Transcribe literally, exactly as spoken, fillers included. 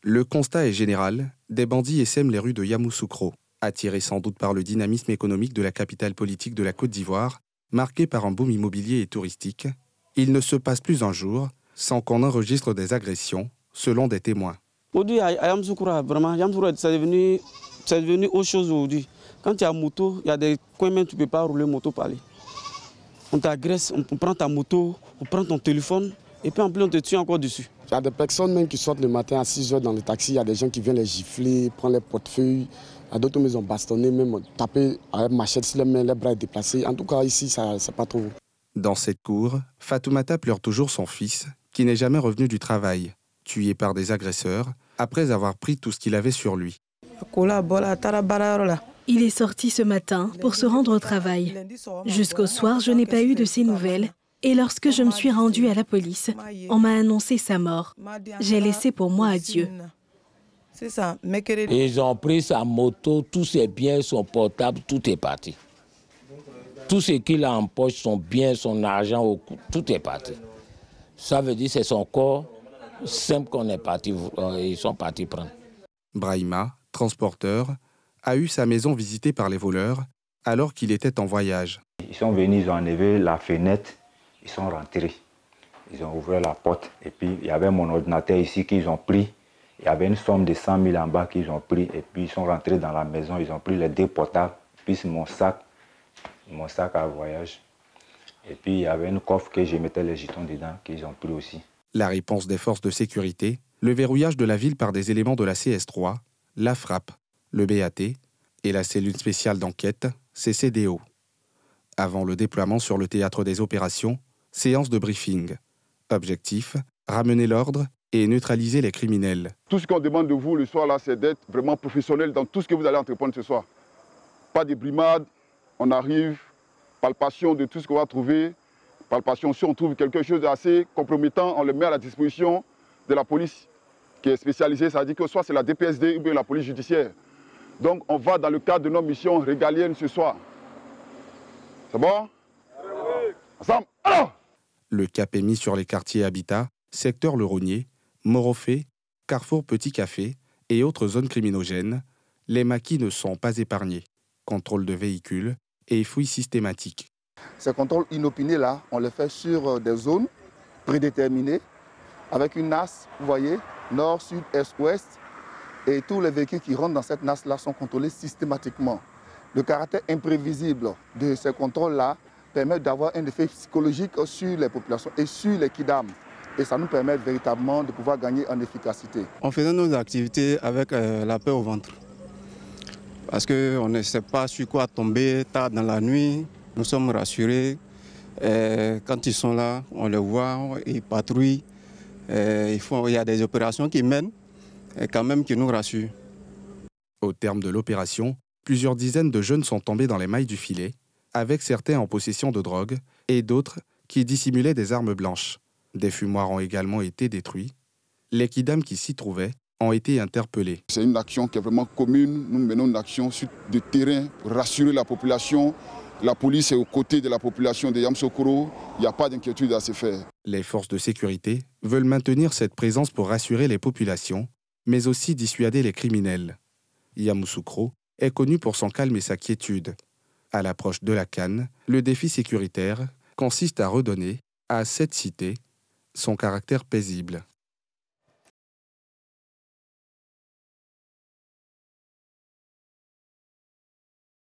Le constat est général, des bandits essaiment les rues de Yamoussoukro, attirés sans doute par le dynamisme économique de la capitale politique de la Côte d'Ivoire, marquée par un boom immobilier et touristique. Il ne se passe plus un jour sans qu'on enregistre des agressions, selon des témoins. Aujourd'hui, à Yamoussoukro, vraiment, Yamoussoukro, c'est devenu, c'est devenu autre chose aujourd'hui. Quand tu as moto, il y a des coins même tu ne peux pas rouler moto par aller. On t'agresse, on prend ta moto, on prend ton téléphone, et puis en plus on te tue encore dessus. Il y a des personnes même qui sortent le matin à six heures dans le taxi, il y a des gens qui viennent les gifler, prendre les portefeuilles. Il y a d'autres qui ont bastonné, même tapé avec machette sur les mains, les bras déplacés. En tout cas, ici, ça c'est pas trop. Dans cette cour, Fatoumata pleure toujours son fils, qui n'est jamais revenu du travail, tué par des agresseurs, après avoir pris tout ce qu'il avait sur lui. Il est sorti ce matin pour se rendre au travail. Jusqu'au soir, je n'ai pas eu de ses nouvelles. Et lorsque je me suis rendue à la police, on m'a annoncé sa mort. J'ai laissé pour moi à Dieu. Ils ont pris sa moto, tous ses biens, son portable, tout est parti. Tout ce qu'il a en poche, son bien, son argent, tout est parti. Ça veut dire que c'est son corps simple qu'on est parti, ils sont partis prendre. Brahima, transporteur, a eu sa maison visitée par les voleurs alors qu'il était en voyage. Ils sont venus, ils ont enlevé la fenêtre, ils sont rentrés. Ils ont ouvert la porte et puis il y avait mon ordinateur ici qu'ils ont pris. Il y avait une somme de cent mille en bas qu'ils ont pris et puis ils sont rentrés dans la maison, ils ont pris les deux portables, puis mon sac, mon sac à voyage. Et puis il y avait une coffre que je mettais les jetons dedans qu'ils ont pris aussi. La réponse des forces de sécurité, le verrouillage de la ville par des éléments de la C S trois, la frappe, le B A T et la cellule spéciale d'enquête, C C D O. Avant le déploiement sur le théâtre des opérations, séance de briefing. Objectif, ramener l'ordre et neutraliser les criminels. Tout ce qu'on demande de vous le soir, là, c'est d'être vraiment professionnel dans tout ce que vous allez entreprendre ce soir. Pas de brimade, on arrive, palpation de tout ce qu'on va trouver. Palpation, si on trouve quelque chose d'assez compromettant, on le met à la disposition de la police qui est spécialisée, ça veut dire que soit c'est la D P S D ou bien la police judiciaire. Donc on va dans le cadre de nos missions régaliennes ce soir. C'est bon? Ensemble, alors! Le cap est mis sur les quartiers Habitat, secteur Le Rognier, Morofé, Carrefour Petit Café et autres zones criminogènes. Les maquis ne sont pas épargnés. Contrôle de véhicules et fouilles systématiques. Ces contrôles inopinés-là, on les fait sur des zones prédéterminées, avec une nasse, vous voyez, nord, sud, est, ouest. Et tous les véhicules qui rentrent dans cette nasse-là sont contrôlés systématiquement. Le caractère imprévisible de ces contrôles-là permet d'avoir un effet psychologique sur les populations et sur les kidams. Et ça nous permet véritablement de pouvoir gagner en efficacité. On faisait nos activités avec euh, la peur au ventre. Parce qu'on ne sait pas sur quoi tomber tard dans la nuit. Nous sommes rassurés. Et quand ils sont là, on les voit, ils patrouillent. Et ils font, il y a des opérations qui mènent et quand même qui nous rassurent. Au terme de l'opération, plusieurs dizaines de jeunes sont tombés dans les mailles du filet, avec certains en possession de drogue et d'autres qui dissimulaient des armes blanches. Des fumoirs ont également été détruits. Les kidams qui s'y trouvaient ont été interpellés. C'est une action qui est vraiment commune. Nous menons une action sur le terrain pour rassurer la population. La police est aux côtés de la population de Yamoussoukro. Il n'y a pas d'inquiétude à se faire. Les forces de sécurité veulent maintenir cette présence pour rassurer les populations, mais aussi dissuader les criminels. Yamoussoukro est connu pour son calme et sa quiétude. À l'approche de la Cannes, le défi sécuritaire consiste à redonner à cette cité son caractère paisible.